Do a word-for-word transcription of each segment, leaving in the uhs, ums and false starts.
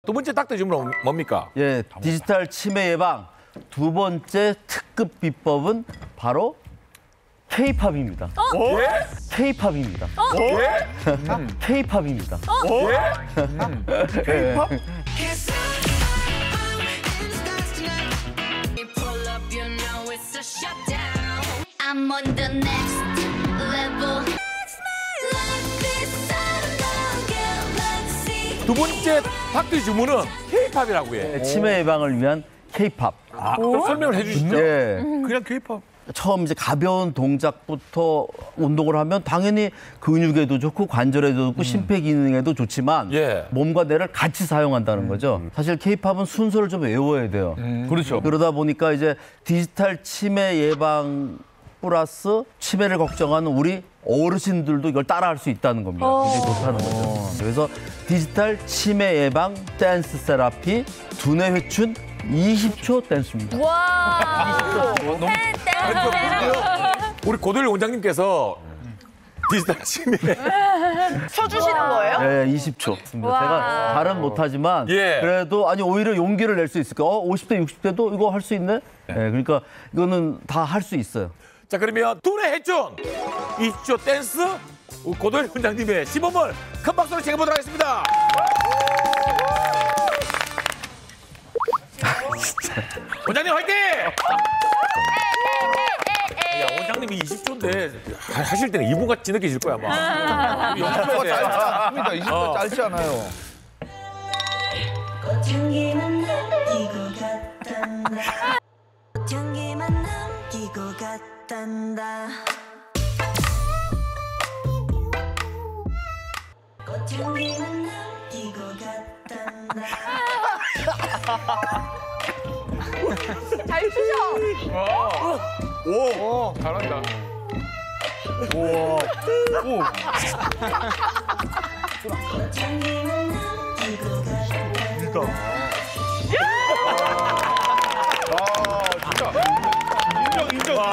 두 번째 닥터 질문은 뭡니까? 예, 디지털 치매 예방 두 번째 특급 비법은 바로 K-팝입니다. 어? 예? K-팝입니다. 어? 예? K-팝입니다. 어? 예? K-팝? I'm on the next level. 두 번째 닥터 질문은 K-팝이라고 해. 치매 예방을 위한 K-팝. 아, 좀 설명을 해주시죠. 예. 그냥 K-팝. 처음 이제 가벼운 동작부터 운동을 하면 당연히 근육에도 좋고 관절에도 좋고 심폐기능에도 좋지만 예. 몸과 뇌를 같이 사용한다는 거죠. 사실 K-팝은 순서를 좀 외워야 돼요. 그렇죠. 그러다 보니까 이제 디지털 치매 예방 플러스 치매를 걱정하는 우리 어르신들도 이걸 따라할 수 있다는 겁니다. 굉장히 좋다는 거죠. 그래서 디지털 치매 예방 댄스 세라피 두뇌 회춘 이십 초 댄스입니다. 와. 우리 고도일 원장님께서 디지털 치매 쳐주시는 거예요? 네, 이십 초. 와. 제가 잘은 못하지만 예. 그래도 아니 오히려 용기를 낼 수 있을까? 어, 오십 대, 육십 대도 이거 할 수 있네? 네, 그러니까 이거는 다 할 수 있어요. 자, 그러면 두뇌 회춘 이십 초 댄스 우리 고도일 원장님의 시범을 큰 박수로 챙겨보도록 하겠습니다. 원장님 화이팅! 야, 원장님이 이십 초인데 하실 때는 이 분 같이 느껴질 거야 아마. 짧습니다. 이십 분 짧지 않아요. 꽃향기만 남기고 갔단다. 꽃향기만 남기고 갔단다. 꽃향기만 남기고 갔단다. 잘 추셔. 오, 잘한다. 꽃향기만 남기고 갔단다. 인정, 인정, 인정.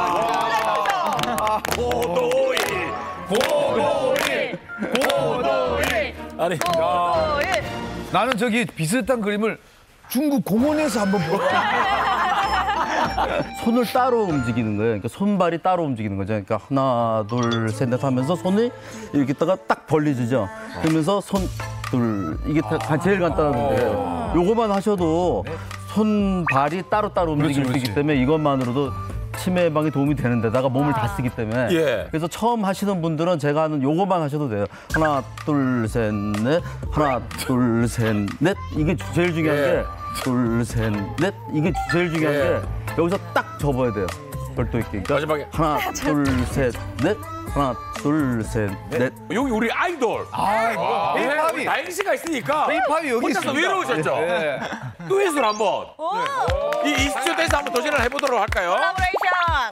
고도일 고도일 고도일 아니 나는 저기 비슷한 그림을 중국 공원에서 한번 보았다. 손을 따로 움직이는 거예요. 그러니까 손발이 따로 움직이는 거죠. 그러니까 하나, 둘, 셋, 넷 하면서 손이 이렇게 있다가 딱 벌려지죠. 그러면서 손, 둘, 이게 다 제일 간단한데 요거만 하셔도 손발이 따로따로 움직일 수 있기 때문에 이것만으로도 치매 예방에 도움이 되는 데다가 몸을 다 쓰기 때문에 예. 그래서 처음 하시는 분들은 제가 하는 요거만 하셔도 돼요. 하나, 둘, 셋, 넷, 하나, 둘, 셋, 넷. 이게 제일 중요한 예. 게 둘, 셋, 넷. 이게 제일 중요한 예. 게 여기서 딱 접어야 돼요. 별도 있게. 그러니까 마지막에. 하나, 둘, 셋, 넷. 하나, 둘, 셋, 넷. 여기 우리 아이돌 아, 이거 예, K-팝이. 우리 나영 씨가 있으니까 K-팝이 여기 혼자서 있습니다. 외로우셨죠? 네. 듀엣을 한번 네. 이 이십 초 댄스 한번 도전을 해보도록 할까요? 콜라보레이션.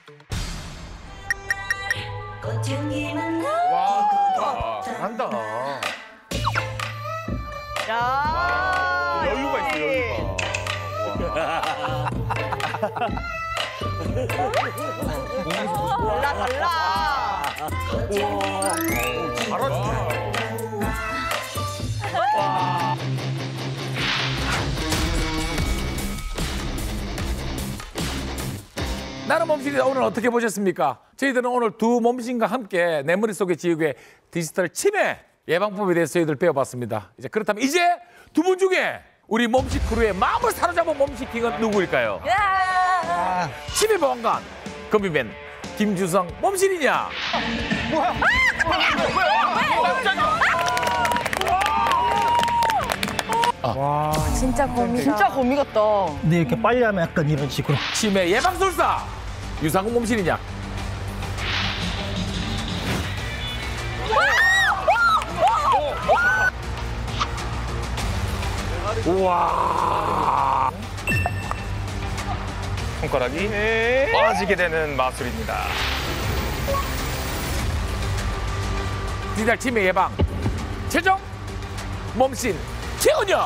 꽃향기만 남기고 갔단다. 잘한다. 야. 여유가 있어 여유가. 달라 달라. 잘하시네. 나는 몸신이다. 오늘 어떻게 보셨습니까? 저희들은 오늘 두 몸신과 함께 내 머릿속에 지우개 디지털 치매 예방법에 대해서 저희들 배워봤습니다. 이제 그렇다면 이제 두 분 중에 우리 몸식 크루의 마음을 사로잡은 몸식킹은 누구일까요? 야. 치매 보안관 거미맨 김주성 몸신이냐? 진짜 거미. 진짜 거미 같다. 근데 이렇게 빨리 하면 약간 이런 식으로. 치매 예방술사 유상훈 몸신이냐? 우와. 손가락이 빠지게 되는 마술입니다. 디지털 치매 예방 최종 몸신 최은여.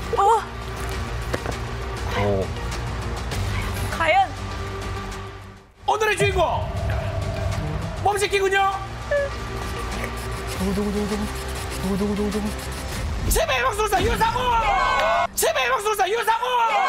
오. 과연 오늘의 주인공 몸식기군요. 치매 예방술사 유상훈. 박수사 유상호.